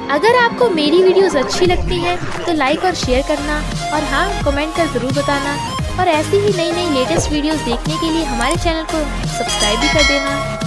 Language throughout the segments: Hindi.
अगर आपको मेरी वीडियोस अच्छी लगती है तो लाइक और शेयर करना, और हाँ, कमेंट कर ज़रूर बताना। और ऐसी ही नई नई लेटेस्ट वीडियोस देखने के लिए हमारे चैनल को सब्सक्राइब भी कर देना।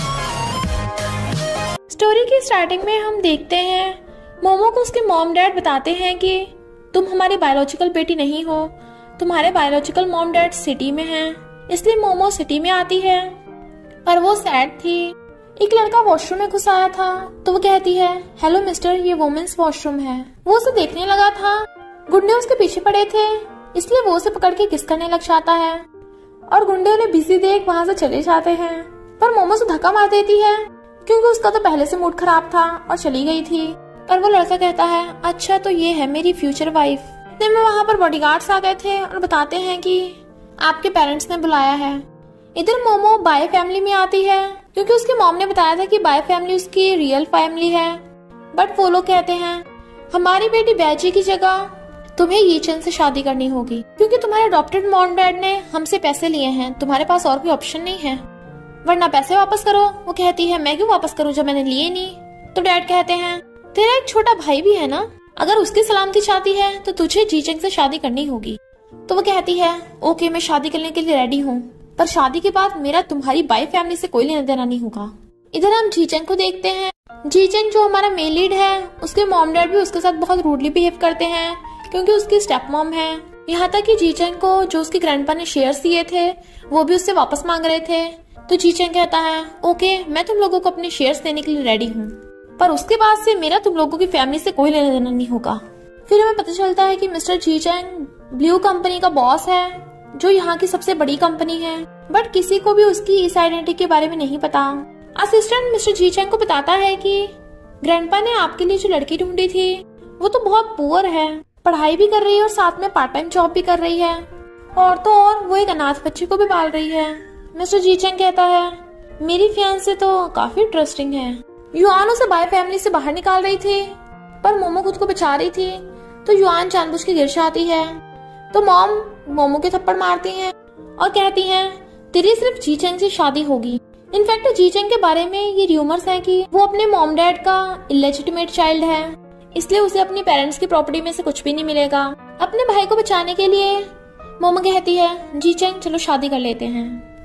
स्टोरी की स्टार्टिंग में हम देखते हैं मोमो को उसके मॉम डैड बताते हैं कि तुम हमारी बायोलॉजिकल बेटी नहीं हो, तुम्हारे बायोलॉजिकल मॉम डैड सिटी में हैं, इसलिए मोमो सिटी में आती है। पर वो सैड थी। एक लड़का वॉशरूम में घुस आया था तो वो कहती है, हेलो मिस्टर, ये वुमेन्स वॉशरूम है। वो उसे देखने लगा था। गुंडे उसके पीछे पड़े थे, इसलिए वो उसे पकड़ के किस करने लग जाता है और गुंडे उन्हें बिजी देख वहाँ से चले जाते हैं। पर मोमो से धक्का मार देती है क्योंकि उसका तो पहले से मूड खराब था और चली गई थी। और वो लड़का कहता है, अच्छा तो ये है मेरी फ्यूचर वाइफ। इतने में वहाँ पर बॉडीगार्ड्स आ गए थे और बताते हैं कि आपके पेरेंट्स ने बुलाया है। इधर मोमो बाय फैमिली में आती है क्योंकि उसके मॉम ने बताया था कि बाय फैमिली उसकी रियल फैमिली है। बट वो लोग कहते हैं, हमारी बेटी बैजी की जगह तुम्हें यीचन से शादी करनी होगी क्योंकि तुम्हारे अडॉप्टेड मॉम डैड ने हमसे पैसे लिए हैं, तुम्हारे पास और कोई ऑप्शन नहीं है, वरना पैसे वापस करो। वो कहती है, मैं क्यों वापस करूं जब मैंने लिए नहीं। तो डैड कहते हैं, तेरा एक छोटा भाई भी है ना, अगर उसकी सलामती चाहती है तो तुझे जीचेंग से शादी करनी होगी। तो वो कहती है, ओके मैं शादी करने के लिए रेडी हूँ, पर शादी के बाद मेरा तुम्हारी बाय फैमिली से कोई लेना देना नहीं होगा। इधर हम जीचेंग को देखते हैं। जीचेंग जो हमारा मेल लीड है, उसके मॉम डैड भी उसके साथ बहुत रूडली बिहेव करते हैं क्योंकि उसकी स्टेप मॉम है। यहाँ तक कि जीचेंग को जो उसके ग्रैंडपा ने शेयर्स दिए थे वो भी उससे वापस मांग रहे थे। तो जीचेंग कहता है, ओके मैं तुम लोगों को अपने शेयर्स देने के लिए रेडी हूँ, पर उसके बाद से मेरा तुम लोगों की फैमिली से कोई लेना देना नहीं होगा। फिर हमें पता चलता है कि मिस्टर जीचेंग ब्लू कंपनी का बॉस है जो यहाँ की सबसे बड़ी कंपनी है, बट किसी को भी उसकी इस आइडेंटिटी के बारे में नहीं पता। असिस्टेंट मिस्टर जीचेंग को बताता है कि ग्रैंडपा ने आपके लिए जो लड़की ढूंढी थी वो तो बहुत पुअर है, पढ़ाई भी कर रही है और साथ में पार्ट टाइम जॉब भी कर रही है, और तो और वो एक अनाथ बच्चे को भी पाल रही है। मिस्टर जीचेंग कहता है, मेरी फियांसे तो काफी इंटरेस्टिंग है। युआन उसे बाय फैमिली से बाहर निकाल रही थी, पर मोमो खुद को बचा रही थी, तो युआन जानबूझ के गिर जाती है। तो मॉम मोमो के थप्पड़ मारती हैं और कहती हैं, तेरी सिर्फ जीचेंग से शादी होगी। इनफैक्ट जीचेंग के बारे में ये रूमर्स हैं कि वो अपने मॉम डैड का इलेजिटिमेट चाइल्ड है, इसलिए उसे अपनी पेरेंट्स की प्रॉपर्टी में से कुछ भी नहीं मिलेगा। अपने भाई को बचाने के लिए मोमो कहती है, जीचेंग चलो शादी कर लेते हैं।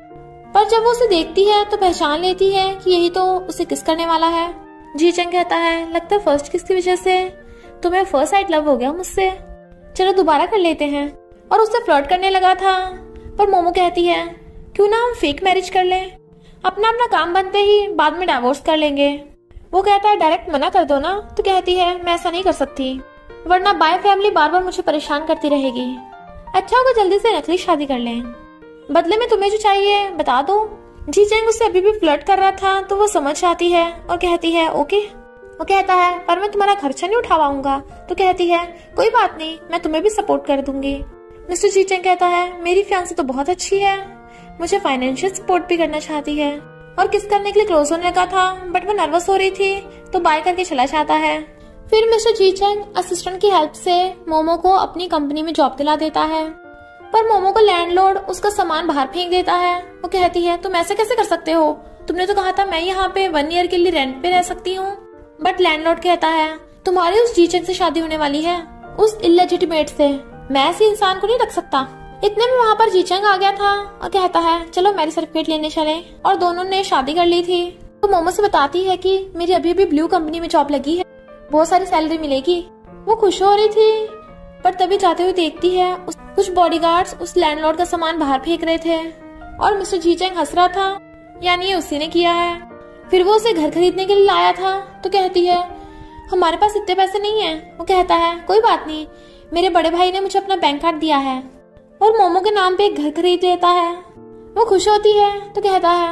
पर जब वो उसे देखती है तो पहचान लेती है कि यही तो उसे किस करने वाला है। जीचेंग कहता है, लगता है फर्स्ट किस की वजह से तुम्हें फर्स्ट साइड लव हो गया मुझसे, चलो दोबारा कर लेते हैं। और उससे फ्लर्ट करने लगा था, पर मोमो कहती है, क्यों ना हम फेक मैरिज कर लें, अपना अपना काम बनते ही बाद में डाइवोर्स कर लेंगे। वो कहता है, डायरेक्ट मना कर दो ना। तो कहती है, मैं ऐसा नहीं कर सकती, वरना बाय फैमिली बार बार मुझे परेशान करती रहेगी, अच्छा होगा जल्दी से नकली शादी कर लें, बदले में तुम्हें जो चाहिए बता दो। जीचेंग उससे अभी भी फ्लर्ट कर रहा था तो वो समझ आती है और कहती है, ओके। वो कहता है, पर मैं तुम्हारा खर्चा नहीं उठा पाऊंगा। तो कहती है, कोई बात नहीं, मैं तुम्हें भी सपोर्ट कर दूंगी। मिस्टर जीचेंग कहता है, मेरी फियांसे तो बहुत अच्छी है, मुझे फाइनेंशियल सपोर्ट भी करना चाहती है। और किस करने के लिए क्लोज होने लगा था, बट वो नर्वस हो रही थी तो बाय करके चला जाता है। फिर मिस्टर जीचेंग असिस्टेंट की हेल्प से मोमो को अपनी कंपनी में जॉब दिला देता है, पर मोमो को लैंडलॉर्ड उसका सामान बाहर फेंक देता है। वो कहती है, तुम ऐसे कैसे कर सकते हो, तुमने तो कहा था मैं यहाँ पे 1 ईयर के लिए रेंट पे रह सकती हूँ। बट लैंडलॉर्ड कहता है, तुम्हारी उस जीचेंग से शादी होने वाली है, उस इलेजिटिमेट से, मैं ऐसे इंसान को नहीं रख सकता। इतने में वहाँ पर जीचेंग आ गया था और कहता है, चलो मैरिज सर्टिफिकेट लेने चले, और दोनों ने शादी कर ली थी। तो मोमो से बताती है कि मेरी अभी अभी ब्लू कंपनी में जॉब लगी है, बहुत सारी सैलरी मिलेगी। वो खुश हो रही थी, पर तभी जाते हुए देखती है कुछ बॉडीगार्ड्स उस लैंडलॉर्ड का सामान बाहर फेंक रहे थे और मिस्टर जीचेंग हंस रहा था, यानी ये उसी ने किया है। फिर वो उसे घर खरीदने के लिए लाया था। तो कहती है, हमारे पास इतने पैसे नहीं है। वो कहता है, कोई बात नहीं, मेरे बड़े भाई ने मुझे अपना बैंक कार्ड दिया है, और मोमो के नाम पे एक घर खरीद लेता है। वो खुश होती है तो कहता है,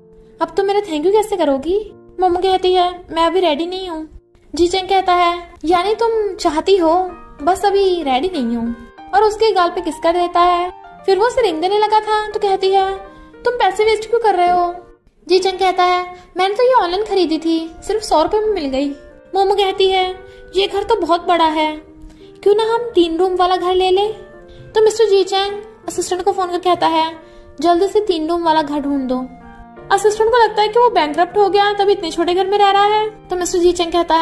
अब तुम मेरा थैंक यू कैसे करोगी। मोमो कहती है, मैं अभी रेडी नहीं हूँ। जीचेंग कहता है, यानी तुम चाहती हो, बस अभी रेडी नहीं हूँ, और उसके गाल पे किस कर देता है। फिर वो उसे रिंग देने लगा था तो कहती है, तुम पैसे वेस्ट क्यों कर रहे हो। जीचेंग कहता है, मैंने तो ये ऑनलाइन खरीदी थी, सिर्फ 100 रुपए में मिल गई। मोमो कहती है, ये घर तो बहुत बड़ा है, क्यों ना हम 3 रूम वाला घर ले ले। तो मिस्टर जीचेंग असिस्टेंट को फोन कर कहता है, जल्दी से 3 रूम वाला घर ढूंढ दो। असिस्टेंट को लगता है कि वो बैंकरप्ट हो गया तभी इतने छोटे घर में रह रहा है। तो मिस्टर जीचेंग कहता है,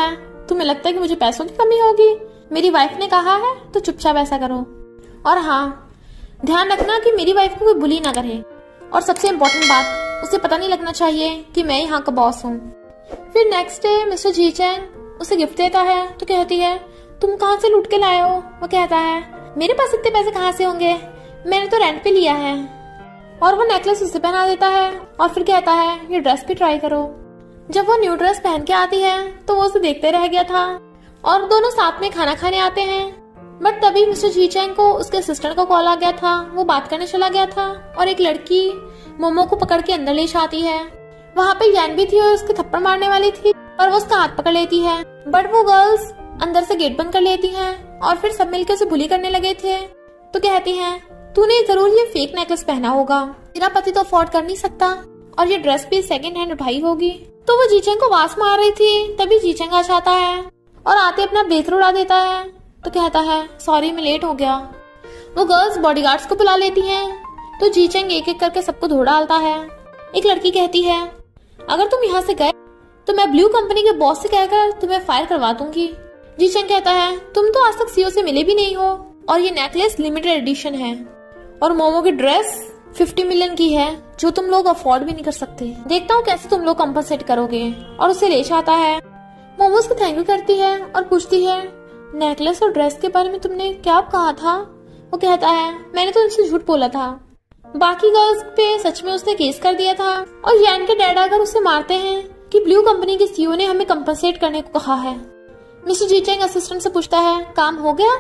तुम्हें लगता है कि मुझे पैसों की कमी होगी? मेरी वाइफ ने कहा है तो चुपचाप ऐसा करो। और हाँ, ध्यान रखना कि मेरी वाइफ को कोई बुली ना करे। और सबसे इम्पोर्टेंट बात, उसे पता नहीं लगना चाहिए कि मैं यहाँ का बॉस हूँ। फिर next day mister Zhicheng उसे गिफ्ट देता है तो कहती है, तुम कहाँ से लूट के लाए हो? वो कहता है, मेरे पास इतने पैसे कहाँ से होंगे, मैंने तो रेंट पे लिया है। और वो नेकलेस उसे पहना देता है और फिर कहता है, ये ड्रेस भी ट्राई करो। जब वो न्यू ड्रेस पहन के आती है तो वो उसे देखते रह गया था और दोनों साथ में खाना खाने आते हैं। बट तभी मिस्टर जी चैंग को उसके असिस्टेंट का कॉल आ गया था। वो बात करने चला गया था और एक लड़की मोमो को पकड़ के अंदर ले जाती है। वहाँ पे यान भी थी और उसके थप्पड़ मारने वाली थी और वो उसका हाथ पकड़ लेती है। बट वो गर्ल्स अंदर से गेट बंद कर लेती हैं और फिर सब मिलकर उसे बुली करने लगे थे। तो कहती हैं, तूने जरूर ये फेक नेकलेस पहना होगा, तेरा पति तो अफोर्ड कर नहीं सकता और ये ड्रेस भी सेकंड हैंड उठाई होगी। तो वो जीचेंग को वास मार रही थी, तभी जीचेंग आ जाता है और आते अपना ब्लेजर उड़ा देता है। तो कहता है, सॉरी मैं लेट हो गया। वो गर्ल्स बॉडीगार्ड्स को बुला लेती हैं तो जीचेंग एक एक करके सबको धो डालता है। एक लड़की कहती है, अगर तुम यहाँ से गए तो मैं ब्लू कंपनी के बॉस से कहकर तुम्हें फायर करवा दूंगी। जीचेंग कहता है, तुम तो आज तक सीईओ से मिले भी नहीं हो और ये नेकलेस लिमिटेड एडिशन है और मोमो की ड्रेस 50 मिलियन की है जो तुम लोग अफोर्ड भी नहीं कर सकते। देखता हूँ कैसे तुम लोग कंपनसेट करोगे। और उसे ले जाता है। मोमो उसको थैंक यू करती है और पूछती है, नेकलेस और ड्रेस के बारे में तुमने क्या कहा था? वो कहता है, मैंने तो उनसे झूठ बोला था। बाकी गर्ल्स पे सच में उसने केस कर दिया था और यान के डैड आकर उसे मारते हैं कि ब्लू कंपनी के सीईओ ने हमें कंपनसेट करने को कहा है। मिस्टर जीचेंग असिस्टेंट से पूछता है, काम हो गया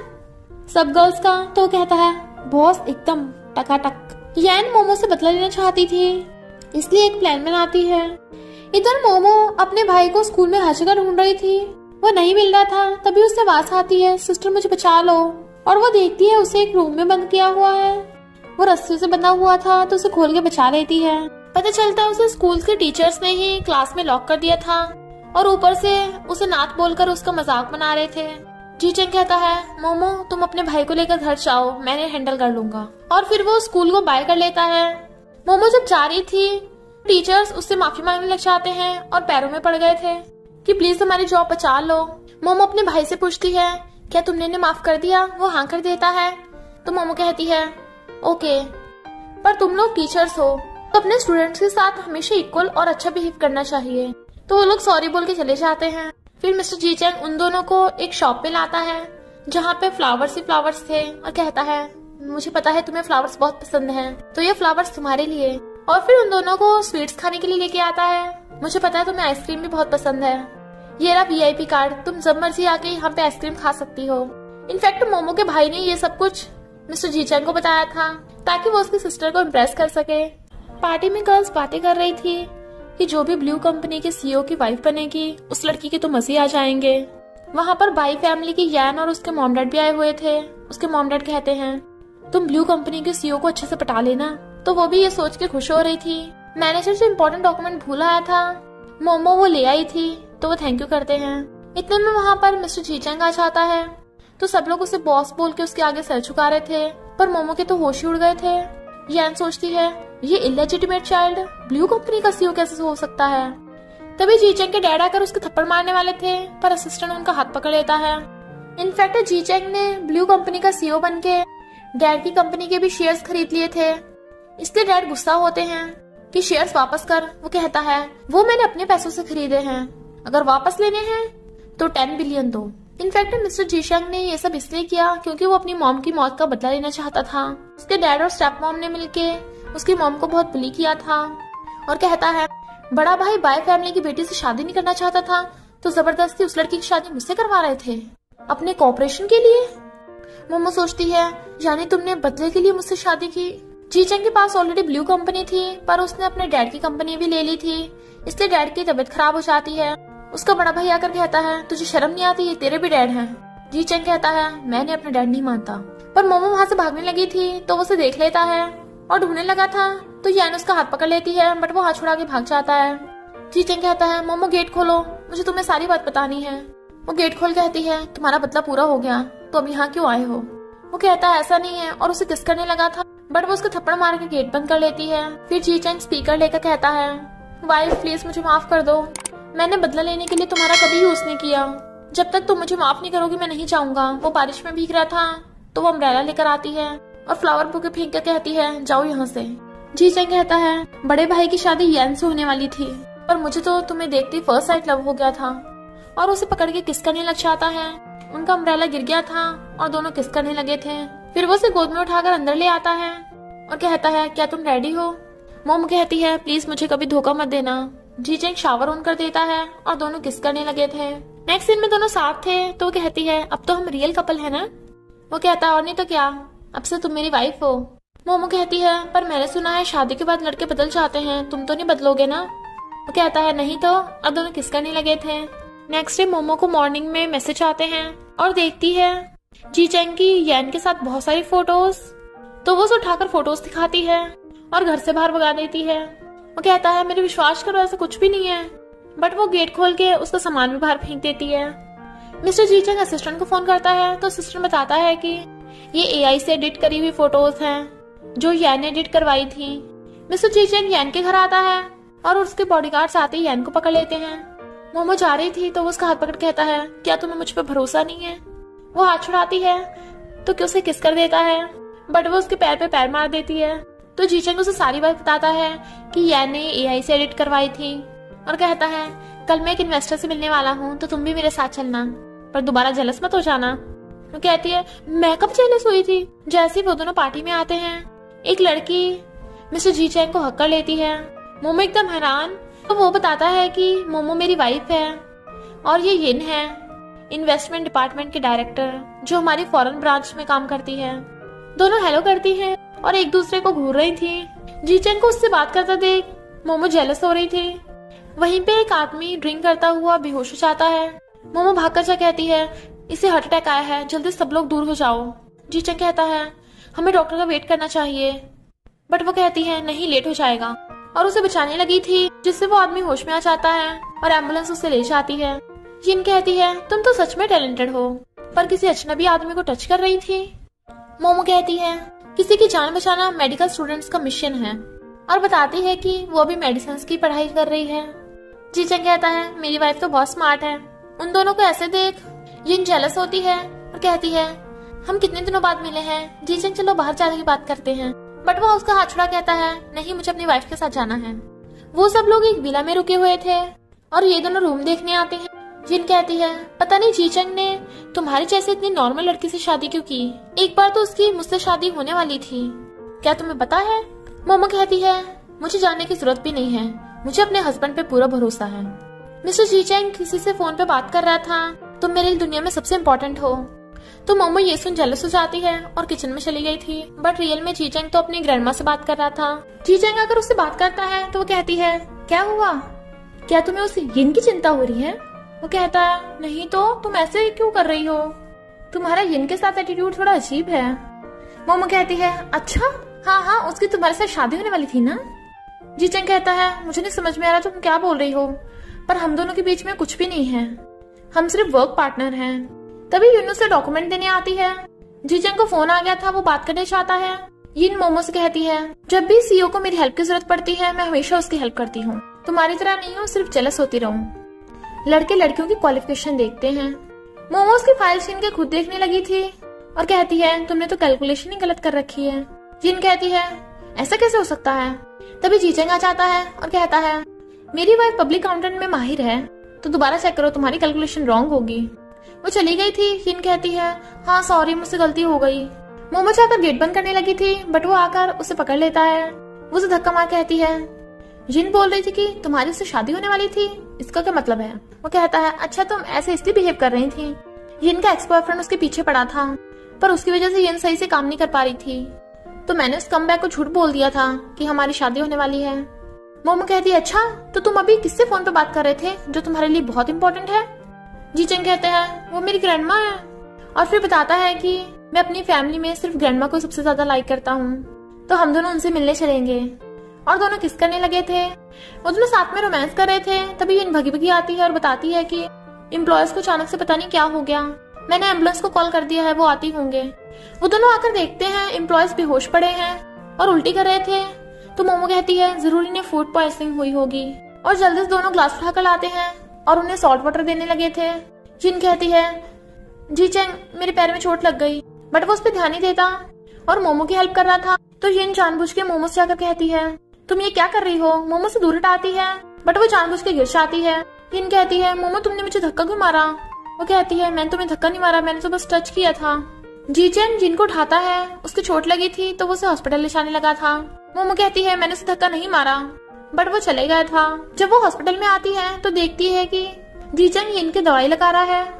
सब गर्ल्स का? तो कहता है, बॉस एकदम टकाटक। यान मोमो से बदला लेना चाहती थी इसलिए एक प्लान बनाती है। इधर मोमो अपने भाई को स्कूल में हर जगह ढूंढ रही थी, वो नहीं मिल रहा था। तभी उससे आवाज आती है, सिस्टर मुझे बचा लो। और वो देखती है उसे एक रूम में बंद किया हुआ है। वो रस्सियों से बंधा हुआ था तो उसे खोल के बचा लेती है। पता चलता है उसे स्कूल के टीचर्स ने ही क्लास में लॉक कर दिया था और ऊपर से उसे नात बोलकर उसका मजाक बना रहे थे। जीचेंग कहता है, मोमो तुम अपने भाई को लेकर घर जाओ, मैंने हैंडल कर लूंगा। और फिर वो स्कूल को बाय कर लेता है। मोमो जब जा रही थी टीचर्स उससे माफी मांगने लग जाते हैं और पैरों में पड़ गए थे कि प्लीज हमारी जॉब बचा लो। मोमो अपने भाई से पूछती है, क्या तुमने इन्हें माफ कर दिया? वो हाँ कर देता है। तो मोमो कहती है, ओके, पर तुम लोग टीचर्स हो तो अपने स्टूडेंट्स के साथ हमेशा इक्वल और अच्छा बिहेव करना चाहिए। तो वो लोग सॉरी बोल के चले जाते हैं। फिर मिस्टर जीचेंग उन दोनों को एक शॉप पे लाता है जहाँ पे फ्लावर्स ही फ्लावर्स थे और कहता है, मुझे पता है तुम्हें फ्लावर्स बहुत पसंद हैं, तो ये फ्लावर्स तुम्हारे लिए। और फिर उन दोनों को स्वीट्स खाने के लिए लेके आता है। मुझे पता है तुम्हें आइसक्रीम भी बहुत पसंद है, ये रहा VIP कार्ड, तुम जब मर्जी आके यहाँ पे आइसक्रीम खा सकती हो। इनफैक्ट मोमो के भाई ने ये सब कुछ मिस्टर जीचेंग को बताया था ताकि वो उसकी सिस्टर को इम्प्रेस कर सके। पार्टी में गर्ल्स बातें कर रही थी कि जो भी ब्लू कंपनी के सीईओ की वाइफ बनेगी उस लड़की के तो मजे आ जाएंगे। वहाँ पर बाई फैमिली की यान और उसके मॉम डैड भी आए हुए थे। उसके मॉम डैड कहते हैं, तुम ब्लू कंपनी के सीईओ को अच्छे से पटा लेना। तो वो भी ये सोच के खुश हो रही थी। मैनेजर जो इम्पोर्टेंट डॉक्यूमेंट भूल आया था मोमो वो ले आई थी तो वो थैंक यू करते हैं। इतने में वहाँ पर मिस्टर जीचेंग आ जाता है तो सब लोग उसे बॉस बोल के उसके आगे सर झुका रहे थे, पर मोमो के तो होश ही उड़ गए थे। यान सोचती है, ये इलेजिटिमेट चाइल्ड ब्लू कंपनी का सीईओ कैसे हो सकता है। तभी जीचेंग के डैड आकर उसके थप्पड़ मारने वाले थे पर असिस्टेंट उनका हाथ पकड़ लेता है। इनफैक्ट जीचेंग ने ब्लू कंपनी का सीईओ बन के डैड की कंपनी के भी शेयर्स खरीद लिए थे, इसलिए डैड गुस्सा होते हैं कि शेयर्स वापस कर। वो कहता है, वो मैंने अपने पैसों से खरीदे हैं, अगर वापस लेने हैं तो 10 बिलियन दो। इनफैक्ट मिस्टर जीचेंग ने ये सब इसलिए किया क्योंकि वो अपनी मॉम की मौत का बदला लेना चाहता था। उसके डैड और स्टेप मॉम ने मिलके उसकी मॉम को बहुत बुली किया था और कहता है, बड़ा भाई बाय फैमिली की बेटी से शादी नहीं करना चाहता था तो जबरदस्ती उस लड़की की शादी मुझसे करवा रहे थे अपने कॉपरेशन के लिए। मोमो सोचती है, यानी तुमने बदले के लिए मुझसे शादी की। जीचेंग के पास ऑलरेडी ब्लू कंपनी थी पर उसने अपने डैड की कंपनी भी ले ली थी, इसलिए डैड की तबीयत खराब हो जाती है। उसका बड़ा भाई आकर कहता है, तुझे शर्म नहीं आती, ये तेरे भी डैड हैं। जीचेंग कहता है, मैंने अपने डैड नहीं मानता। पर मोमो वहाँ से भागने लगी थी तो वो उसे देख लेता है और ढूंढने लगा था तो यान उसका हाथ पकड़ लेती है बट वो हाथ छुड़ा के भाग जाता है। जीचेंग कहता है, मोमो गेट खोलो, मुझे तुम्हें सारी बात बतानी है। वो गेट खोल कहती है, तुम्हारा बदला पूरा हो गया तो अब यहाँ क्यों आए हो। वो कहता है, ऐसा नहीं है, और उसे किस करने लगा था बट वो उसको थप्पड़ मार के गेट बंद कर लेती है। फिर जीचेंग स्पीकर लेकर कहता है, वाइफ प्लीज मुझे माफ कर दो, मैंने बदला लेने के लिए तुम्हारा कभी यूज नहीं किया। जब तक तुम मुझे माफ नहीं करोगी मैं नहीं जाऊंगा। वो बारिश में भीग रहा था तो वो अम्ब्रेला लेकर आती है और फ्लावर बुके फेंक कर कहती है जाओ यहाँ से। जी चेंग कहता है बड़े भाई की शादी यैन से होने वाली थी और मुझे तो तुम्हें देखते फर्स्ट साइट लव हो गया था, और उसे पकड़ के किस करने लग जाता है। उनका अम्ब्रेला गिर गया था और दोनों किस करने लगे थे। फिर वो उसे गोद में उठाकर अंदर ले आता है और कहता है क्या तुम रेडी हो। मोमो कहती है प्लीज मुझे कभी धोखा मत देना। जी चेंग शावर ऑन कर देता है और दोनों किस करने लगे थे। नेक्स्ट सीन में दोनों साथ थे तो वो कहती है अब तो हम रियल कपल है ना। वो कहता है और नहीं तो क्या, अब से तुम मेरी वाइफ हो। मोमो कहती है पर मैंने सुना है शादी के बाद लड़के बदल जाते हैं, तुम तो नहीं बदलोगे ना। वो कहता है नहीं तो। अब दोनों किस करने लगे थे। नेक्स्ट डे मोमो को मॉर्निंग में मैसेज आते हैं और देखती है जी चेंग की यैन के साथ बहुत सारी फोटोज, तो वो उसे उठाकर फोटोज दिखाती है और घर से बाहर भगा देती है। वो कहता है मेरे विश्वास करो ऐसा कुछ भी नहीं है, बट वो गेट खोल के उसका सामान भी बाहर फेंक देती है। मिस्टर जी चेंग असिस्टेंट को फोन करता है तो असिस्टेंट बताता है कि ये एआई से एडिट करी हुई फोटोज हैं जो यैन ने एडिट करवाई थी। मिस्टर जी चेंग यैन के घर आता है और उसके बॉडीगार्ड्स आते ही यैन को पकड़ लेते हैं। मोमो जा रही थी तो वो उसका हाथ पकड़ कहता है क्या तुम्हें मुझ पर भरोसा नहीं है। वो हाथ छुड़ाती है तो क्या उसे किस कर देता है, बट वो उसके पैर पे पैर मार देती है। तो जी चेंग उसे सारी बात बताता है कि यैन ने एआई से एडिट करवाई थी और कहता है कल मैं एक इन्वेस्टर से मिलने वाला हूँ तो तुम भी मेरे साथ चलना, पर दोबारा जेलस मत हो जाना। वो कहती है मैं कब जेलस हुई थी। जैसे ही वो दोनों पार्टी में आते हैं एक लड़की मिस्टर जी चेंग को हक कर लेती है। मोमो एकदम हैरान, तो वो बताता है कि मोमो मेरी वाइफ है और ये यिन है इन्वेस्टमेंट डिपार्टमेंट के डायरेक्टर जो हमारी फॉरेन ब्रांच में काम करती है। दोनों हेलो करती हैं और एक दूसरे को घूर रही थी। जी चेंग को उससे बात करता देख मोमो जेलस हो रही थी। वहीं पे एक आदमी ड्रिंक करता हुआ बेहोश हो जाता है। मोमो भागकर जा कहती है इसे हार्ट अटैक आया है, जल्दी सब लोग दूर हो जाओ। जी चेंग कहता है हमें डॉक्टर का वेट करना चाहिए, बट वो कहती है नहीं लेट हो जाएगा, और उसे बचाने लगी थी जिससे वो आदमी होश में आ जाता है और एम्बुलेंस उसे ले जाती है। यिन कहती है तुम तो सच में टैलेंटेड हो, पर किसी अजनबी आदमी को टच कर रही थी। मोमो कहती है किसी की जान बचाना मेडिकल स्टूडेंट्स का मिशन है और बताती है कि वो भी मेडिसिन की पढ़ाई कर रही है। जी चेंग कहता है मेरी वाइफ तो बहुत स्मार्ट है। उन दोनों को ऐसे देख यिन जेलस होती है और कहती है हम कितने दिनों बाद मिले हैं, जी चेंग चलो बाहर जाने की बात करते हैं, बट वो उसका हाथ छुड़ा कहता है नहीं मुझे अपनी वाइफ के साथ जाना है। वो सब लोग एक विला में रुके हुए थे और ये दोनों रूम देखने आते हैं। यिन कहती है पता नहीं जी चेंग ने तुम्हारी जैसे इतनी नॉर्मल लड़की से शादी क्यों की, एक बार तो उसकी मुझसे शादी होने वाली थी, क्या तुम्हें पता है। मोमो कहती है मुझे जानने की जरूरत भी नहीं है, मुझे अपने हस्बैंड पे पूरा भरोसा है। मिस्टर जी चेंग किसी से फोन पे बात कर रहा था, तुम मेरे दुनिया में सबसे इम्पोर्टेंट हो। तो मोमो ये सुन जेलस हो जाती है और किचन में चली गई थी, बट रियल में जी चेंग तो अपनी ग्रैंडमा से बात कर रहा था। जी चेंग अगर उससे बात करता है तो वो कहती है क्या हुआ, क्या तुम्हें उस यिन की चिंता हो रही है। वो कहता है नहीं तो तुम ऐसे क्यों कर रही हो, तुम्हारा यिन के साथ एटीट्यूड थोड़ा अजीब है। मोमो कहती है अच्छा हाँ उसकी तुम्हारे साथ शादी होने वाली थी ना। जी चेंग कहता है मुझे नहीं समझ में आ रहा तुम क्या बोल रही हो, पर हम दोनों के बीच में कुछ भी नहीं है, हम सिर्फ वर्क पार्टनर हैं। तभी यिन उसे डॉक्यूमेंट देने आती है। जी चेंग को फोन आ गया था, वो बात करने चाहता है। यिन मोमो से कहती है जब भी सीईओ को मेरी हेल्प की जरूरत पड़ती है मैं हमेशा उसकी हेल्प करती हूँ, तुम्हारी तरह नहीं हूँ सिर्फ जेलस होती रहूं। लड़के लड़कियों की क्वालिफिकेशन देखते हैं। मोमो उसकी फाइल छीन के खुद देखने लगी थी और कहती है तुमने तो कैलकुलेशन ही गलत कर रखी है। यिन कहती है ऐसा कैसे हो सकता है। तभी जी चेंग आ जाता है और कहता है मेरी वाइफ पब्लिक अकाउंटेंट में माहिर है, तो दोबारा चेक करो तुम्हारी कैलकुलेशन रॉन्ग होगी। वो चली गई थी। यिन कहती है हाँ सॉरी मुझसे गलती हो गई। मोमो जाकर गेट बंद करने लगी थी, बट वो आकर उसे पकड़ लेता है। वो उसे धक्का मार कहती है यिन बोल रही थी कि तुम्हारी उससे शादी होने वाली थी, इसका क्या मतलब है। वो कहता है अच्छा तुम ऐसे इसलिए बिहेव कर रही थी। यिन का एक्स बॉयफ्रेंड उसके पीछे पड़ा था, पर उसकी वजह से यिन सही से काम नहीं कर पा रही थी, तो मैंने उस कमबैक को झूठ बोल दिया था कि हमारी शादी होने वाली है। मोमो कहती है अच्छा तो तुम अभी किससे फोन पे बात कर रहे थे जो तुम्हारे लिए बहुत इंपॉर्टेंट है। जी चेंग कहते हैं वो मेरी ग्रैंडमा है, और फिर बताता है कि मैं अपनी फैमिली में सिर्फ ग्रैंडमा को सबसे ज्यादा लाइक करता हूँ, तो हम दोनों उनसे मिलने चलेंगे। और दोनों किस करने लगे थे, वो दोनों साथ में रोमांस कर रहे थे। तभी यिन भगी भगी आती है और बताती है कि एम्प्लॉयज को अचानक से पता नहीं क्या हो गया, मैंने एम्बुलेंस को कॉल कर दिया है, वो आती होंगे। वो दोनों आकर देखते हैं एम्प्लॉयज बेहोश पड़े हैं और उल्टी कर रहे थे। तो मोमो कहती है जरूर इन्हें फूड पॉइजनिंग हुई होगी, और जल्दी से दोनों ग्लास उठाकर लाते हैं और उन्हें सॉल्ट वाटर देने लगे थे। जिन कहती है जी चेंग मेरे पैर में चोट लग गई, बट वो उस पर ध्यान नहीं देता और मोमो की हेल्प कर रहा था। तो यिन जानबूझ के मोमो से जाकर कहती है तुम ये क्या कर रही हो। मोमो से दूर हटाती है बट वो जानबूझ के गिर जाती है। यिन कहती है मोमो तुमने मुझे धक्का क्यों मारा। वो कहती है मैंने तुम्हें धक्का नहीं मारा, मैंने तो बस टच किया था। जी चेंग जिनको उठाता है, उसकी चोट लगी थी तो वो उसे हॉस्पिटल ले जाने लगा था। मोमो कहती है मैंने उसे धक्का नहीं मारा, बट वो चले गया था। जब वो हॉस्पिटल में आती है तो देखती है कि जी चेंग यिन की दवाई लगा रहा है।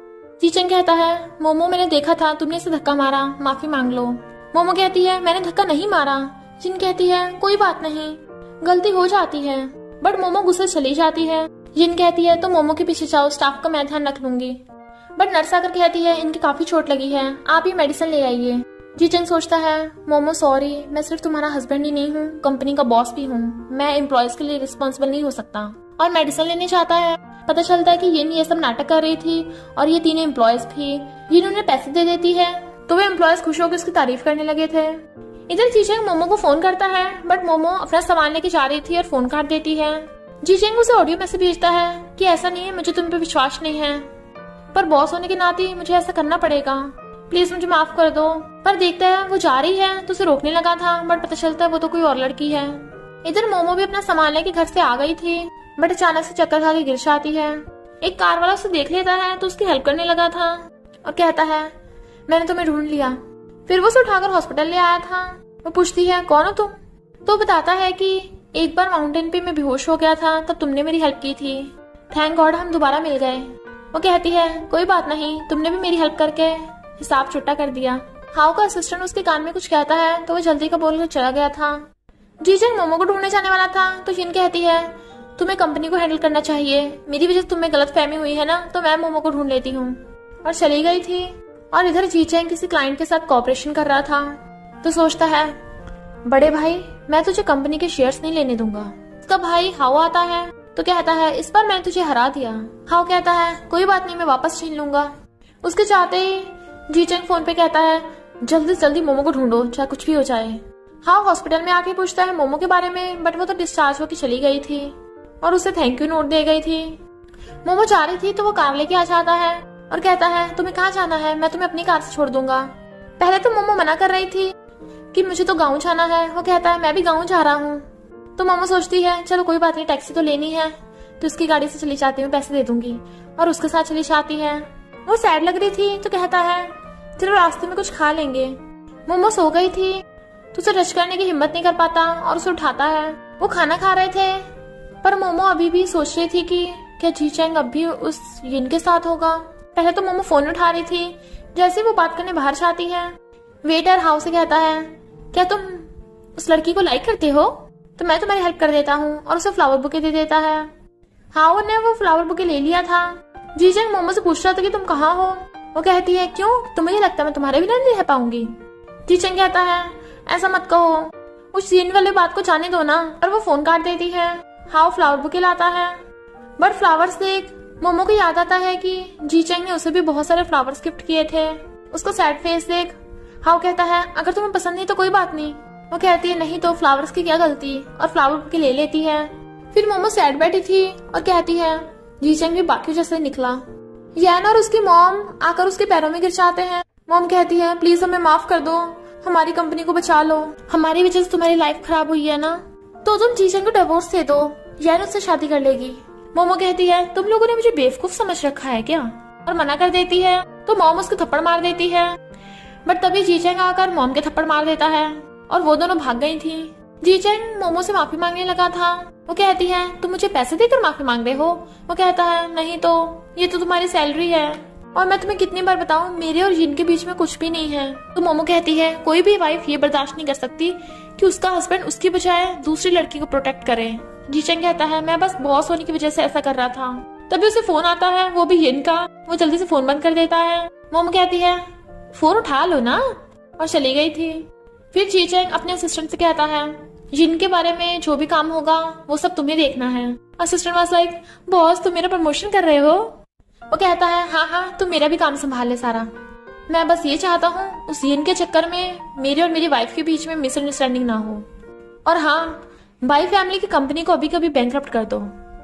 जी चेंग कहता है मोमो मैंने देखा था तुमने इसे धक्का मारा, माफी मांग लो। मोमो कहती है मैंने धक्का नहीं मारा। जिन कहती है कोई बात नहीं, गलती हो जाती है, बट मोमो गुस्से चली जाती है। जिन कहती है तो मोमो के पीछे जाओ, स्टाफ का मैं ध्यान रख लूंगी। बट नर्स आकर कहती है इनकी काफी चोट लगी है, आप ये मेडिसिन ले आइए। जी चेंग सोचता है मोमो सॉरी, मैं सिर्फ तुम्हारा हस्बैंड ही नहीं हूँ, कंपनी का बॉस भी हूँ, मैं एम्प्लॉयज के लिए रिस्पॉन्सिबल नहीं हो सकता। और मेडिसिन लेने जाता है। पता चलता है कि यिन ये सब नाटक कर रही थी और ये तीनों एम्प्लॉयज भी। यिन उन्हें पैसे दे देती है तो वे एम्प्लॉयज खुश होकर उसकी तारीफ करने लगे थे। इधर जी चेंग मोमो को फोन करता है, बट मोमो अपना सामान लेके जा रही थी और फोन काट देती है। जी चेंग उसे ऑडियो मैसेज भेजता है कि ऐसा नहीं है, मुझे तुम पे विश्वास नहीं है, पर बॉस होने के नाते मुझे ऐसा करना पड़ेगा, प्लीज मुझे माफ कर दो। पर देखता है वो जा रही है तो उसे रोकने लगा था, बट पता चलता है वो तो कोई और लड़की है। इधर मोमो भी अपना सामान लेके घर से आ गई थी, बट अचानक से चक्कर खा के गिर जाती है। एक कार वाला उसे देख लेता है तो उसकी हेल्प करने लगा था और कहता है मैंने तुम्हें ढूंढ लिया। फिर वो उसे उठाकर हॉस्पिटल ले आया था। वो पूछती है कौन हो तुम, तो बताता है कि एक बार माउंटेन पे मैं बेहोश हो गया था, तब तुमने मेरी हेल्प की थी, थैंक गॉड हम दोबारा मिल गए। वो कहती है कोई बात नहीं, तुमने भी मेरी हेल्प करके हिसाब छुट्टा कर दिया। हाउ का असिस्टेंट उसके कान में कुछ कहता है तो वो जल्दी का बोलकर चला गया था। जी चेंग मोमो को ढूंढने जाने वाला था तो जिन कहती है तुम्हें कंपनी को हैंडल करना चाहिए, मेरी वजह से तुम्हें गलत फहमी हुई है ना, तो मैं मोमो को ढूंढ लेती हूँ। और चली गई थी। और इधर जी चेंग किसी क्लाइंट के साथ कॉपरेशन कर रहा था तो सोचता है बड़े भाई मैं तुझे कंपनी के शेयर्स नहीं लेने दूंगा। उसका भाई हाउ आता है तो कहता है इस बार मैंने तुझे हरा दिया। हाउ कहता है कोई बात नहीं, मैं वापस छीन लूंगा। उसके चाहते ही जी चेंग फोन पे कहता है जल्दी से जल्दी मोमो को ढूंढो, चाहे कुछ भी हो जाए। हाउ हॉस्पिटल में आके पूछता है मोमो के बारे में, बट वो तो डिस्चार्ज होकर चली गई थी और उसे थैंक यू नोट दे गई थी। मोमो जा रही थी तो वो कार लेके आ जाता है और कहता है तुम्हें कहाँ जाना है, मैं तुम्हें अपनी कार से छोड़ दूंगा। पहले तो मोमो मना कर रही थी कि मुझे तो गाँव जाना है। वो कहता है मैं भी गाँव जा रहा हूँ। तो मोमो सोचती है चलो कोई बात नहीं, टैक्सी तो लेनी है तो उसकी गाड़ी से चली जाती हूँ, पैसे दे दूंगी, और उसके साथ चली जाती है। वो सैड लग रही थी तो कहता है चलो रास्ते में कुछ खा लेंगे। मोमो सो गई थी तो उसे टच करने की हिम्मत नहीं कर पाता और उसे उठाता है। वो खाना खा रहे थे पर मोमो अभी भी सोच रही थी कि क्या जी चेंग अब भी उस यिन के साथ होगा। पहले तो मोमो फोन उठा रही थी, जैसे वो बात करने बाहर जाती है वेटर हाउ से कहता है क्या तुम उस लड़की को लाइक करते हो, तो मैं तुम्हारी हेल्प कर देता हूँ, और उसे फ्लावर बुके दे देता है। हाउ ने वो फ्लावर बुके ले लिया था। जी चेंग मोमो से पूछ रहा था कि तुम कहाँ हो। वो कहती है क्यों, तुम्हें ये लगता है मैं तुम्हारे बिना नहीं रह पाऊंगी। जी चेंग कहता है ऐसा मत कहो, उस सीन वाले बात को जाने दो ना, और वो फोन काट देती है। हाउ फ्लावर बुके लाता है, बट फ्लावर्स देख मोमो को याद आता है कि जी चेंग ने उसे भी बहुत सारे फ्लावर्स गिफ्ट किए थे। उसको सैड फेस देख हाउ कहता है अगर तुम्हें पसंद नहीं तो कोई बात नहीं। वो कहती है नहीं तो फ्लावर्स की क्या गलती, और फ्लावर बुके ले लेती है। फिर मोमो सैड बैठी थी और कहती है जी चेंग भी बाकी जैसे निकला। यान और उसकी मॉम आकर उसके पैरों में गिर जाते हैं। मॉम कहती है प्लीज हमें माफ कर दो, हमारी कंपनी को बचा लो, हमारी वजह से तुम्हारी लाइफ खराब हुई है ना, तो तुम जी चेंग को डिवोर्स दे दो, यान उससे शादी कर लेगी। मोमो कहती है तुम लोगों ने मुझे बेवकूफ समझ रखा है क्या, और मना कर देती है। तो मॉम उसको थप्पड़ मार देती है, बट तभी जी चेंग आकर मॉम के थप्पड़ मार देता है और वो दोनों भाग गई थी। जी चेंग मोमो से माफी मांगने लगा था। वो कहती है तुम मुझे पैसे देकर माफी मांग रहे हो। वो कहता है नहीं तो ये तो तुम्हारी सैलरी है, और मैं तुम्हें कितनी बार बताऊं मेरे और जिन के बीच में कुछ भी नहीं है। तो मोमो कहती है कोई भी वाइफ ये बर्दाश्त नहीं कर सकती कि उसका हस्बैंड उसकी बजाय दूसरी लड़की को प्रोटेक्ट करे। जी चेंग कहता है मैं बस बॉस होने की वजह से ऐसा कर रहा था। तभी उसे फोन आता है, वो भी यिन का। वो जल्दी से फोन बंद कर देता है। मोमो कहती है फोन उठा लो ना, और चली गई थी। फिर जी चेंग अपने असिस्टेंट से कहता है यिन के बारे में जो भी काम होगा वो सब तुम्हें देखना है। असिस्टेंट वाज लाइक बॉस तुम मेरा प्रमोशन कर रहे हो। वो कहता है हाँ तुम मेरा भी काम संभाल ले सारा, मैं बस ये चाहता हूँ उस यिन के चक्कर में मेरे और मेरी वाइफ के बीच में मिसअंडरस्टैंडिंग ना हो, और हाँ बाई फैमिली की कंपनी को अभी कभी बैंकरप्ट कर दो।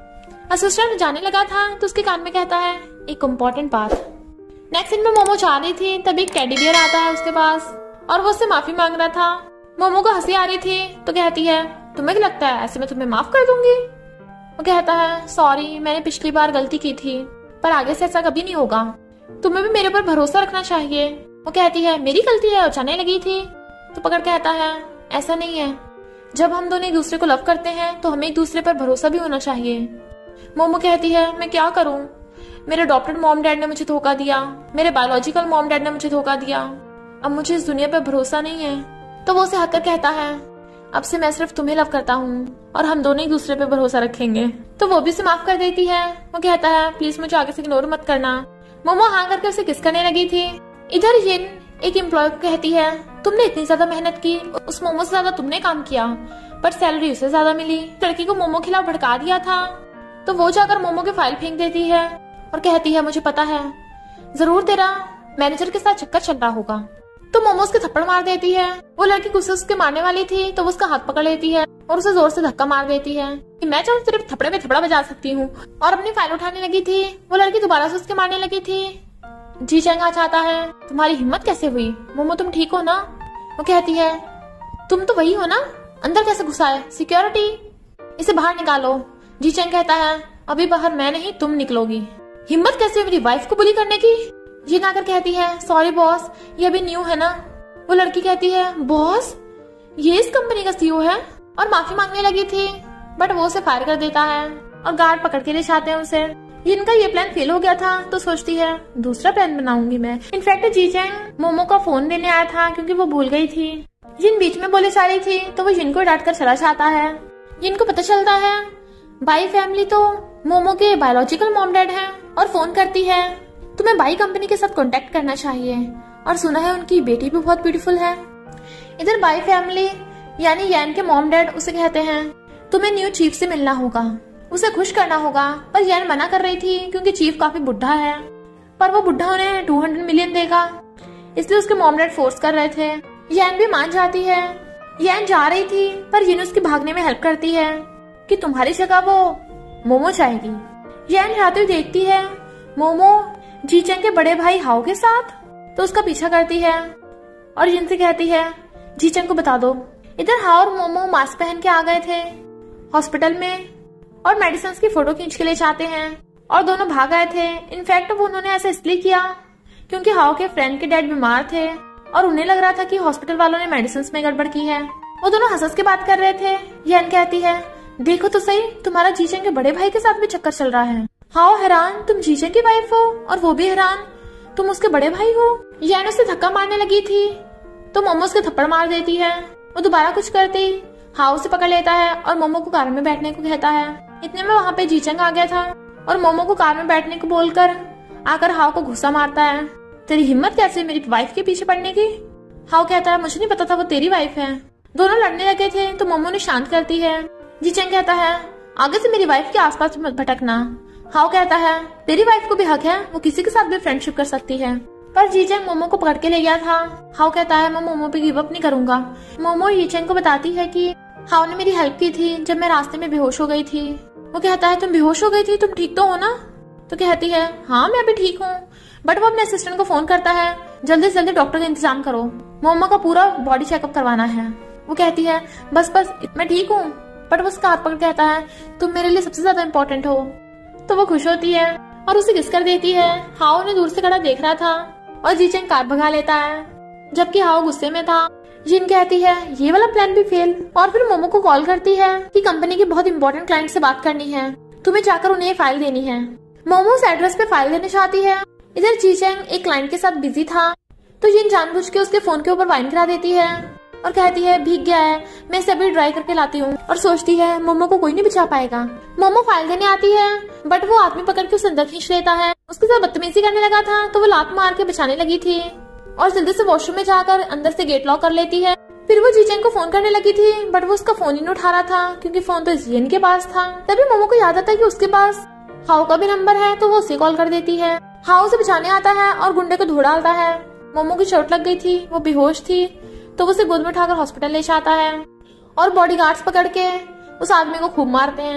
असिस्टेंट जाने लगा था तो उसके कान में कहता है एक इम्पोर्टेंट बात। नेक्स्ट सीन में मोमो जा रही थी, तभी एक टेडी बियर आता है उसके पास और वो उससे माफी मांग रहा था। मोमो को हंसी आ रही थी तो कहती है तुम्हें क्या लगता है ऐसे मैं तुम्हें माफ कर दूंगी? वो कहता है सॉरी, मैंने पिछली बार गलती की थी पर आगे से ऐसा कभी नहीं होगा, तुम्हें भी मेरे पर भरोसा रखना चाहिए। वो कहती है मेरी गलती है और जाने लगी थी। तो पकड़ कहता है ऐसा नहीं है, जब हम दोनों एक दूसरे को लव करते हैं तो हमें एक दूसरे पर भरोसा भी होना चाहिए। मोमो कहती है मैं क्या करूं, मेरे अडॉप्टेड मॉम डैड ने मुझे धोखा दिया, मेरे बायोलॉजिकल मॉम डैड ने मुझे धोखा दिया, अब मुझे इस दुनिया पर भरोसा नहीं है। तो वो उसे हककर कहता है अब से मैं सिर्फ तुम्हें लव करता हूँ और हम दोनों एक दूसरे पे भरोसा रखेंगे। तो वो भी उसे माफ कर देती है। वो कहता है प्लीज मुझे आगे से इग्नोर मत करना। मोमो हाँ करके उसे किस करने लगी थी। इधर जिन एक एम्प्लॉय को कहती है तुमने इतनी ज्यादा मेहनत की, उस मोमो से ज्यादा तुमने काम किया पर सैलरी उसे ज्यादा मिली। लड़की को मोमो के खिलाफ भड़का दिया था। तो वो जाकर मोमो की फाइल फेंक देती है और कहती है मुझे पता है जरूर तेरा मैनेजर के साथ चक्कर चल रहा होगा। तो मोमो उसके थप्पड़ मार देती है। वो लड़की गुस्से उसके मारने वाली थी तो वो उसका हाथ पकड़ लेती है और उसे जोर से धक्का मार देती है कि मैं चाहूँ सिर्फ थप्पड़े में थप्पड़ा बजा सकती हूँ, और अपनी फाइल उठाने लगी थी। वो लड़की दोबारा से उसके मारने लगी थी। जी चैंग आ जाता है तुम्हारी हिम्मत कैसे हुई? मोमो तुम ठीक हो ना? वो कहती है तुम तो वही हो ना, अंदर कैसे घुसा है? सिक्योरिटी, इसे बाहर निकालो। जी चैंग कहता है अभी बाहर मैं नहीं तुम निकलोगी। हिम्मत कैसे हुई मेरी वाइफ को बुली करने की? ये आकर कहती है सॉरी बॉस, ये अभी न्यू है ना। वो लड़की कहती है बॉस ये इस कंपनी का सीईओ है, और माफी मांगने लगी थी बट वो उसे फायर कर देता है और गार्ड पकड़ के ले जाते हैं उसे। जिनका ये प्लान फेल हो गया था तो सोचती है दूसरा प्लान बनाऊंगी मैं। इनफैक्ट जी चैंग मोमो का फोन देने आया था क्योंकि वो भूल गई थी। जिन बीच में बोले जा रही थी तो वो जिनको डांट कर चला जाता है। जिनको पता चलता है बाई फैमिली तो मोमो के बायोलॉजिकल मॉम डैड हैं और फोन करती है तुम्हें बाई कंपनी के साथ कांटेक्ट करना चाहिए और सुना है उनकी बेटी भी बहुत ब्यूटीफुल है। इधर बाई फैमिली यानी यान के मॉम डैड उसे कहते हैं तुम्हें न्यू चीफ से मिलना होगा, उसे खुश करना होगा। पर यान मना कर रही थी क्योंकि चीफ काफी बुढ़ा है, पर वो बुढ़ा उन्हें 200 मिलियन देगा, इसलिए उसके मॉम डैड फोर्स कर रहे थे। यान भी मान जाती है। यान जा रही थी पर यिन उसकी भागने में हेल्प करती है कि तुम्हारी जगह वो मोमो जाएगी। यान जाते हुए देखती है मोमो जी चैंग के बड़े भाई हाओ के साथ, तो उसका पीछा करती है और जिन से कहती है जी चैंग को बता दो। इधर हाओ और मोमो मास्क पहन के आ गए थे हॉस्पिटल में और मेडिसिन की फोटो खींच के ले जाते हैं और दोनों भाग आए थे। इनफैक्ट वो उन्होंने ऐसा इसलिए किया क्योंकि हाओ के फ्रेंड के डैड बीमार थे और उन्हें लग रहा था कि हॉस्पिटल वालों ने मेडिसिन में गड़बड़ की है। वो दोनों हंस के बात कर रहे थे। यान कहती है देखो तो सही तुम्हारा जी चैंग के बड़े भाई के साथ भी चक्कर चल रहा है। हाओ हैरान तुम जी चैंग की वाइफ हो, और वो भी हैरान तुम उसके बड़े भाई हो। यान उसे धक्का मारने लगी थी तो मोमो उसके थप्पड़ मार देती है। वो दोबारा कुछ करती हाओ से पकड़ लेता है और मोमो को कार में बैठने को कहता है। इतने में वहाँ पे जी चैंग आ गया था और मोमो को कार में बैठने को बोलकर आकर हाओ को गुस्सा मारता है तेरी हिम्मत कैसे मेरी वाइफ के पीछे पड़ने की? हाओ कहता है मुझे नहीं पता था वो तेरी वाइफ है। दोनों लड़ने लगे थे तो मोमो ने शांत करती है। जी चैंग कहता है आगे से मेरी वाइफ के आसपास मत भटकना। हाओ कहता है तेरी वाइफ को भी हक है, वो किसी के साथ भी फ्रेंडशिप कर सकती है। पर जी चैंग मोमो को पकड़ के ले गया था। हाओ कहता है मैं मोमो पे गिव अप नहीं करूंगा। मोमो जी चैंग को बताती है कि हाओ ने मेरी हेल्प की थी जब मैं रास्ते में बेहोश हो गई थी। वो कहता है तुम बेहोश हो गई थी, तुम ठीक तो हो ना? तो कहती है हाँ मैं अभी ठीक हूँ। बट वो अपने असिस्टेंट को फोन करता है जल्दी से जल्दी डॉक्टर का इंतजाम करो, मोमो का पूरा बॉडी चेकअप करवाना है। वो कहती है बस मैं ठीक हूँ। बट वो उसका हाथ पकड़ कहता है तुम मेरे लिए सबसे ज्यादा इम्पोर्टेंट हो। तो वो खुश होती है और उसे किस कर देती है। हाओ ने दूर से खड़ा देख रहा था और जी चैंग कार भगा लेता है जबकि हाओ गुस्से में था। जिन कहती है ये वाला प्लान भी फेल, और फिर मोमो को कॉल करती है कि कंपनी के बहुत इंपॉर्टेंट क्लाइंट से बात करनी है, तुम्हें जाकर उन्हें फाइल देनी है। मोमो उस एड्रेस पे फाइल देने चाहती है। इधर जी चैंग एक क्लाइंट के साथ बिजी था तो जिन जानबूझ के उसके फोन के ऊपर वाइन गिरा देती है और कहती है भीग गया है, मैं इसे अभी ड्राई करके लाती हूँ, और सोचती है मोमो को कोई नहीं बचा पाएगा। मोमो फाइल देने आती है बट वो आदमी पकड़ के उसे अंदर खींच लेता है। उसके साथ बदतमीजी करने लगा था तो वो लात मार के बचाने लगी थी और जल्दी से वॉशरूम में जाकर अंदर से गेट लॉक कर लेती है। फिर वो जी चैंग को फोन करने लगी थी बट वो उसका फोन ही नहीं उठा रहा था क्योंकि फोन तो जिन के पास था। तभी मोमो को याद आता है कि उसके पास हाओ का भी नंबर है तो वो उसे कॉल कर देती है। हाओ उसे बचाने आता है और गुंडे को धो डालता है। मोमो की चोट लग गई थी, वो बेहोश थी तो वो उसे गोद में उठाकर हॉस्पिटल ले जाता है और बॉडीगार्ड्स पकड़ के उस आदमी को खूब मारते हैं।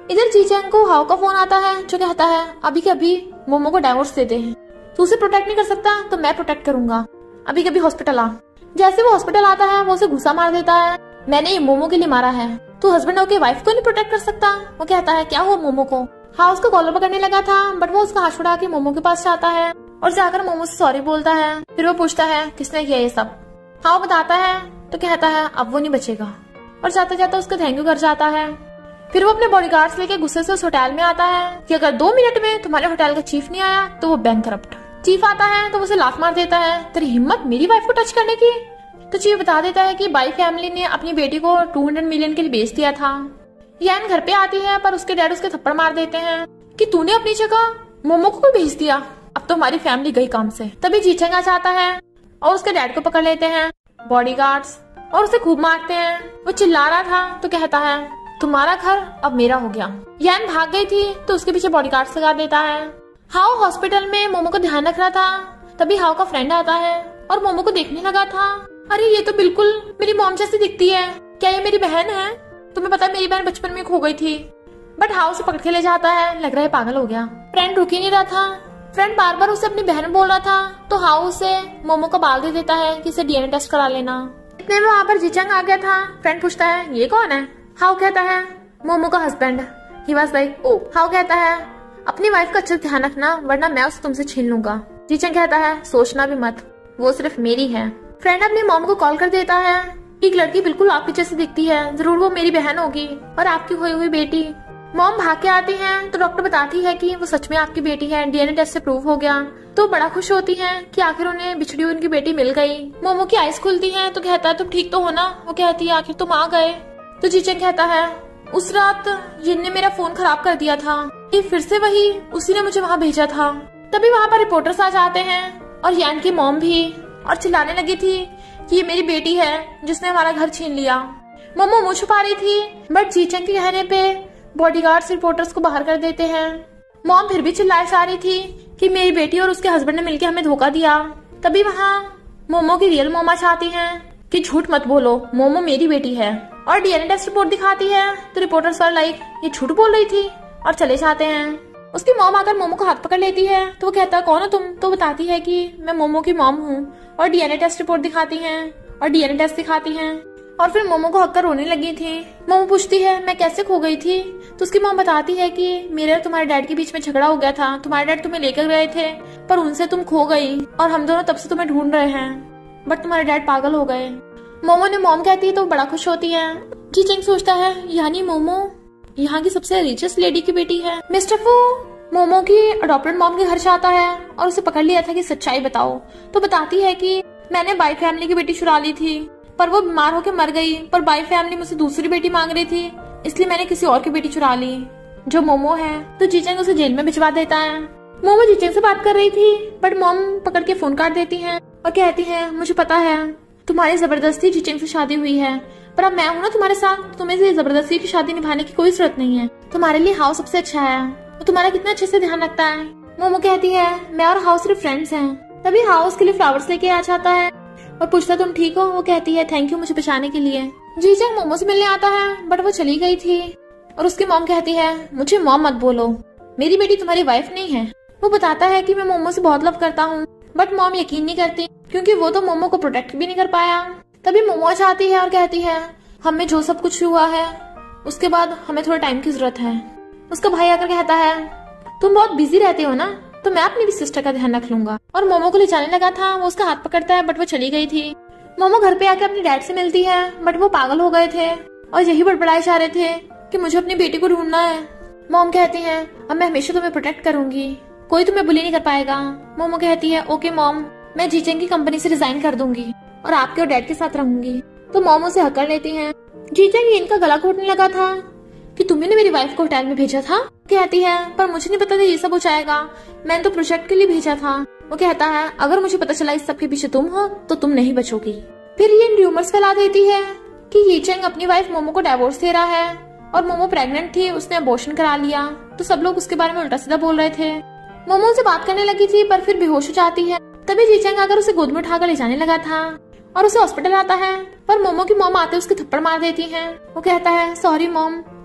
इधर जीचैंग को हाओ का फोन आता है जो कहता है अभी के अभी मोमो को डाइवोर्स देते हैं। तू उसे प्रोटेक्ट नहीं कर सकता तो मैं प्रोटेक्ट करूंगा, अभी कभी हॉस्पिटल आ। जैसे वो हॉस्पिटल आता है वो उसे घुसा मार देता है, मैंने ये मोमो के लिए मारा है, तू हस्बैंड होकर वाइफ को नहीं प्रोटेक्ट कर सकता। वो कहता है क्या हुआ मोमो को। हाँ उसको कॉलर पकड़ने लगा था बट वो उसका हाथ छुड़ा के मोमो के पास जाता है और जाकर मोमो से सॉरी बोलता है। फिर वो पूछता है किसने किया ये सब। हाँ वो बताता है तो कहता है अब वो नहीं बचेगा और जाता जाता उसका थैंक यू कर जाता है। फिर वो अपने बॉडीगार्ड्स लेके गुस्से से उस होटल में आता है कि अगर 2 मिनट में तुम्हारे होटल का चीफ नहीं आया तो वो बैंकरप्ट। चीफ आता है तो उसे लात मार देता है, तेरी हिम्मत मेरी वाइफ को टच करने की। तो चीफ बता देता है कि बाई फैमिली ने अपनी बेटी को 200 मिलियन के लिए बेच दिया था। यान घर पे आती है पर उसके डैड उसके थप्पड़ मार देते हैं कि तूने अपनी जगह मोमो को भेज दिया, अब तो हमारी फैमिली गई काम से। तभी जीचैंग आ जाता है और उसके डैड को पकड़ लेते हैं बॉडीगार्ड्स और उसे खूब मारते हैं। वो चिल्ला रहा था तो कहता है तुम्हारा घर अब मेरा हो गया। यान भाग गई थी तो उसके पीछे बॉडीगार्ड्स लगा देता है। हाओ हॉस्पिटल में मोमो को ध्यान रख रहा था, तभी हाओ का फ्रेंड आता है और मोमो को देखने लगा था। अरे ये तो बिल्कुल मेरी मॉम जैसी दिखती है, क्या ये मेरी बहन है? तुम्हें पता है मेरी बहन बचपन में खो गई थी। बट हाओ उसे पकड़ के ले जाता है, लग रहा है पागल हो गया। फ्रेंड रुक ही नहीं रहा था, फ्रेंड बार बार उसे अपनी बहन बोल रहा था तो हाओ उसे मोमो का बाल दे देता है कि इसे डीएनए टेस्ट करा लेना। इतने में वहाँ पर जीचैंग आ गया था। फ्रेंड पूछता है ये कौन है? हाओ कहता है मोमो का husband. He was like oh. हाओ कहता है अपनी वाइफ का अच्छे ध्यान रखना वरना मैं उसे तुमसे छीन लूंगा। जीचैंग कहता है सोचना भी मत, वो सिर्फ मेरी है। फ्रेंड अपनी मॉम को कॉल कर देता है, एक लड़की बिल्कुल आपकी जैसी दिखती है, जरूर वो मेरी बहन होगी और आपकी खोई हुई बेटी। मॉम भाग के आती है तो डॉक्टर बताती है कि वो सच में आपकी बेटी है, डीएनए टेस्ट से प्रूव हो गया। तो बड़ा खुश होती है कि आखिर उन्हें बिछड़ी हुई उनकी बेटी मिल गई। मोमो की आईज खुलती है तो कहता है तुम ठीक तो हो ना? वो कहती है आखिर तुम आ गए। तो जीचैंग कहता है उस रात जिन ने मेरा फोन खराब कर दिया था, ये फिर से वही, उसी ने मुझे वहाँ भेजा था। तभी वहाँ पर रिपोर्टर्स आ जाते हैं और यान की मॉम भी, और चिल्लाने लगी थी कि ये मेरी बेटी है जिसने हमारा घर छीन लिया। मोमो मुंह छुपा रही थी बट जीचैंग के कहने पे बॉडीगार्ड्स रिपोर्टर्स को बाहर कर देते हैं। मॉम फिर भी चिल्लाए जा रही थी कि मेरी बेटी और उसके हस्बैंड ने मिलकर हमें धोखा दिया। तभी वहाँ मोमो की रियल मॉम चाहती हैं कि झूठ मत बोलो, मोमो मेरी बेटी है, और डीएनए टेस्ट रिपोर्ट दिखाती है तो रिपोर्टर्स पर लाइक ये झूठ बोल रही थी और चले जाते हैं। उसकी मॉम आकर मोमो को हाथ पकड़ लेती है तो वो कहता है कौन हो तुम? तो बताती है कि मैं मोमो की मॉम हूँ और डीएनए टेस्ट रिपोर्ट दिखाती हैं और डीएनए टेस्ट दिखाती हैं। और फिर मोमो को हक कर रोने लगी थी। मोमो पूछती है मैं कैसे खो गई थी? तो उसकी मॉम बताती है कि मेरे और तुम्हारे डैड के बीच में झगड़ा हो गया था, तुम्हारे डैड तुम्हें लेकर गए थे पर उनसे तुम खो गई और हम दोनों तब से तुम्हें ढूंढ रहे हैं, बट तुम्हारे डैड पागल हो गए। मोमो ने मॉम कहती है तो बड़ा खुश होती है। जीचैंग सोचता है यानी मोमो यहाँ की सबसे रिचेस्ट लेडी की बेटी है। मिस्टर फू मोमो की अडॉप्टेड मॉम के घर से आता है और उसे पकड़ लिया था कि सच्चाई बताओ। तो बताती है कि मैंने बाई फैमिली की बेटी चुरा ली थी पर वो बीमार होकर मर गई, पर बाई फैमिली मुझसे दूसरी बेटी मांग रही थी इसलिए मैंने किसी और की बेटी चुरा ली जो मोमो है। तो जीचैंग उसे जेल में भिजवा देता है। मोमो जीचैंग से बात कर रही थी बट मॉम पकड़ के फोन काट देती है और कहती है मुझे पता है तुम्हारी जबरदस्ती जीचैंग से शादी हुई है पर अब मैं हूँ ना तुम्हारे साथ, तुम्हें से जबरदस्ती की शादी निभाने की कोई जरूरत नहीं है। तुम्हारे लिए हाउ सबसे अच्छा है, वो तुम्हारा कितना अच्छे से ध्यान रखता है। मोमो कहती है मैं और हाउ सिर्फ फ्रेंड्स हैं। तभी हाउ उसके लिए फ्लावर्स लेके आ जाता है और पूछता तुम ठीक हो? वो कहती है थैंक यू मुझे बचाने के लिए। जीचैंग मोमो से मिलने आता है बट वो चली गई थी और उसकी मॉम कहती है मुझे मॉम मत बोलो, मेरी बेटी तुम्हारी वाइफ नहीं है। वो बताता है कि मैं मोमो से बहुत लव करता हूँ बट मॉम यकीन नहीं करती क्योंकि वो तो मोमो को प्रोटेक्ट भी नहीं कर पाया। तभी मोमो जाती है और कहती है हमें जो सब कुछ हुआ है उसके बाद हमें थोड़ा टाइम की जरूरत है। उसका भाई आकर कहता है तुम बहुत बिजी रहते हो ना तो मैं अपनी भी सिस्टर का ध्यान रख लूंगा, और मोमो को ले जाने लगा था। वो उसका हाथ पकड़ता है बट वो चली गई थी। मोमो घर पे आके अपने डैड से मिलती है बट वो पागल हो गए थे और यही बड़बड़ाए जा रहे थे कि मुझे अपनी बेटी को ढूंढना है। मॉम कहती है अब मैं हमेशा तुम्हें प्रोटेक्ट करूंगी, कोई तुम्हें बुली नहीं कर पाएगा। मोमो कहती है ओके मॉम, मैं जीचैंग की कंपनी से रिजाइन कर दूंगी और आपके और डैड के साथ रहूंगी। तो मॉम उसे हक कर लेती है। जीचैंग इनका गला घोटने लगा था कि तुमने मेरी वाइफ को होटल में भेजा था। कहती है पर मुझे नहीं पता था ये सब हो जाएगा, मैंने तो प्रोजेक्ट के लिए भेजा था। वो कहता है अगर मुझे पता चला इस सब के पीछे तुम हो तो तुम नहीं बचोगी। फिर ये र्यूमर्स फैला देती है कि जीचैंग अपनी वाइफ मोमो को डिवोर्स दे रहा है और मोमो प्रेग्नेंट थी, उसने अबॉर्शन करा लिया। तो सब लोग उसके बारे में उल्टा सीधा बोल रहे थे। मोमो से बात करने लगी थी पर फिर बेहोश हो जाती है। तभी जीचैंग आकर उसे गोद में उठाकर ले जाने लगा था और उसे हॉस्पिटल आता है पर मोमो की मॉम आते उसके थप्पड़ मार देती है। वो कहता है सॉरी मॉम,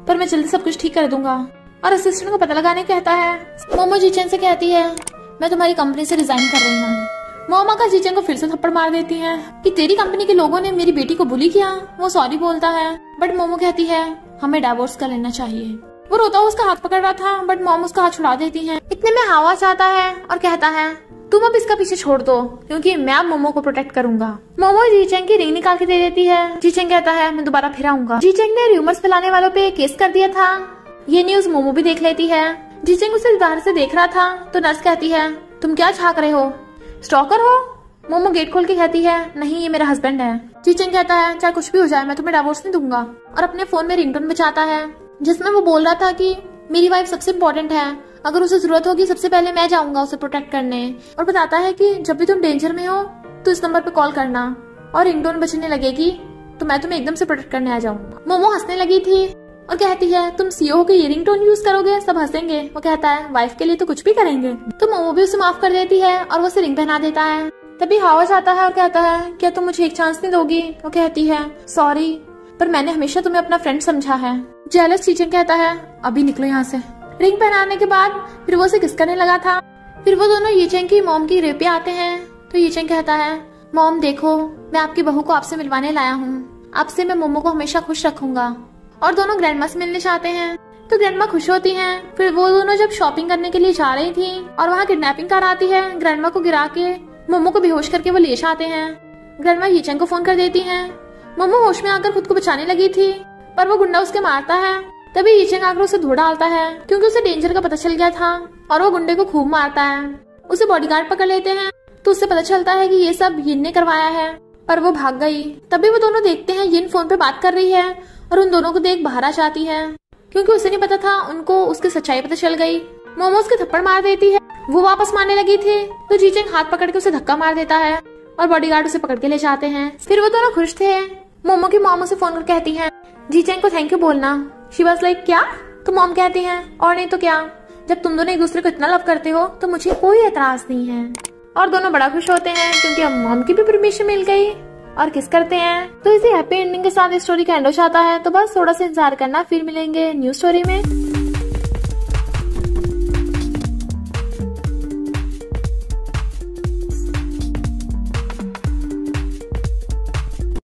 पर मैं जल्दी सब कुछ ठीक कर दूंगा। और असिस्टेंट को पता लगाने कहता है। मोमो जीचेंग से कहती है मैं तुम्हारी कंपनी से रिजाइन कर रही हूँ। मोमो का जीचेंग को फिर से थप्पड़ मार देती है कि तेरी कंपनी के लोगों ने मेरी बेटी को बुली किया। वो सॉरी बोलता है बट मोमो कहती है हमें डाइवोर्स कर लेना चाहिए। वो रोता हुआ उसका हाथ पकड़ रहा था बट मोमो उसका हाथ छुड़ा देती है। इतने में हवा आता है और कहता है तुम अब इसका पीछे छोड़ दो क्योंकि मैं अब मोमो को प्रोटेक्ट करूंगा। मोमो जीचेंग की रिंग निकाल के दे देती है। जीचेंग कहता है मैं दोबारा फिर आऊंगा। जीचेंग ने र्यूमर्स फैलाने वालों पे केस कर दिया था। ये न्यूज मोमो भी देख लेती है। जीचेंग उसे बाहर से देख रहा था तो नर्स कहती है तुम क्या झांक रहे हो, स्टॉकर हो? मोमो गेट खोल के कहती है नहीं ये मेरा हस्बैंड है। जीचेंग कहता है चाहे कुछ भी हो जाए मैं तुम्हें डाइवोर्स नहीं दूंगा और अपने फोन में रिंगटोन बजाता है जिसमें वो बोल रहा था कि मेरी वाइफ सबसे इम्पोर्टेंट है, अगर उसे जरूरत होगी सबसे पहले मैं जाऊंगा उसे प्रोटेक्ट करने। और बताता है कि जब भी तुम डेंजर में हो तो इस नंबर पे कॉल करना और रिंगटोन बजने लगेगी तो मैं तुम्हें एकदम से प्रोटेक्ट करने आ जाऊंगा। मोमो हंसने लगी थी और कहती है तुम सीईओ के ये रिंगटोन यूज करोगे, सब हंसेंगे। वो कहता है वाइफ के लिए तो कुछ भी करेंगे। तो मोमो भी उसे माफ कर देती है और वो उसे रिंग पहना देता है। तभी हावज आता है और कहता है क्या तुम मुझे एक चांस नहीं दोगी? वो कहती है सॉरी पर मैंने हमेशा तुम्हें अपना फ्रेंड समझा है। जेलस जीचेंग कहता है अभी निकलो यहाँ से। रिंग पहनाने के बाद फिर वो उसे किस करने लगा था। फिर वो दोनों यीचेंग की मॉम की रेप पे आते हैं तो यीचेंग कहता है मॉम देखो मैं आपकी बहू को आपसे मिलवाने लाया हूँ, आपसे मैं मोमो को हमेशा खुश रखूंगा। और दोनों ग्रैंडमा से मिलने चाहते हैं तो ग्रैंडमा खुश होती हैं। फिर वो दोनों जब शॉपिंग करने के लिए जा रही थी और वहाँ किडनैपिंग कार आती है, ग्रैंडमा को गिरा के मोमो को बेहोश करके वो ले जाते हैं। ग्रैंडमा यीचेंग को फोन कर देती है। मोमो होश में आकर खुद को बचाने लगी थी पर वो गुंडा उसके मारता है। तभी यीचेंग आकर उसे धो डालता है क्योंकि उसे डेंजर का पता चल गया था और वो गुंडे को खूब मारता है। उसे बॉडीगार्ड पकड़ लेते हैं तो उससे पता चलता है कि ये सब यिन ने करवाया है पर वो भाग गई। तभी वो दोनों देखते हैं यिन फोन पे बात कर रही है और उन दोनों को देख बाहर आ जाती है क्योंकि उसे नहीं पता था उनको उसकी सच्चाई पता चल गई। मोमो उसके थप्पड़ मार देती है। वो वापस मारने लगी थी तो जीचेंग हाथ पकड़ के उसे धक्का मार देता है और बॉडीगार्ड उसे पकड़ के ले जाते हैं। फिर वो दोनों खुश थे। मोमो की मॉम उसे फोन कर कहती है जीचेंग को थैंक यू बोलना। शी वाज लाइक क्या? तो मॉम कहती है और नहीं तो क्या, जब तुम दोनों एक दूसरे को इतना लव करते हो तो मुझे कोई एतराज नहीं है। और दोनों बड़ा खुश होते हैं क्योंकि अब मॉम की भी परमिशन मिल गई और किस करते हैं। तो इसी हैप्पी एंडिंग के साथ इस स्टोरी का एंड हो जाता है। तो बस थोड़ा सा इंतजार करना, फिर मिलेंगे न्यू स्टोरी में।